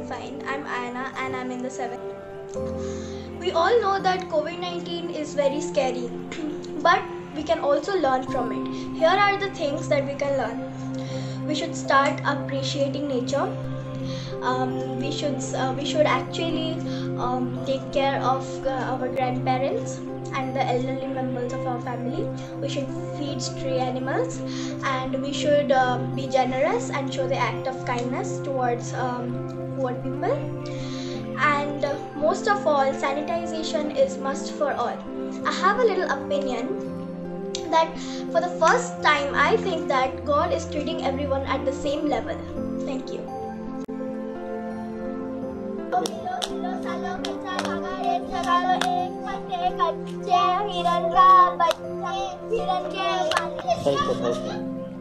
fine. I'm Ayana and I'm in the 7th. We all know that COVID-19 is very scary, but we can also learn from it. Here are the things that we can learn. We should start appreciating nature. We should actually take care of our grandparents and the elderly members of our family. We should feed stray animals, and we should be generous and show the act of kindness towards poor people. And most of all, sanitization is must for all. I have a little opinion that for the first time I think that God is treating everyone at the same level. Thank you. Thank you.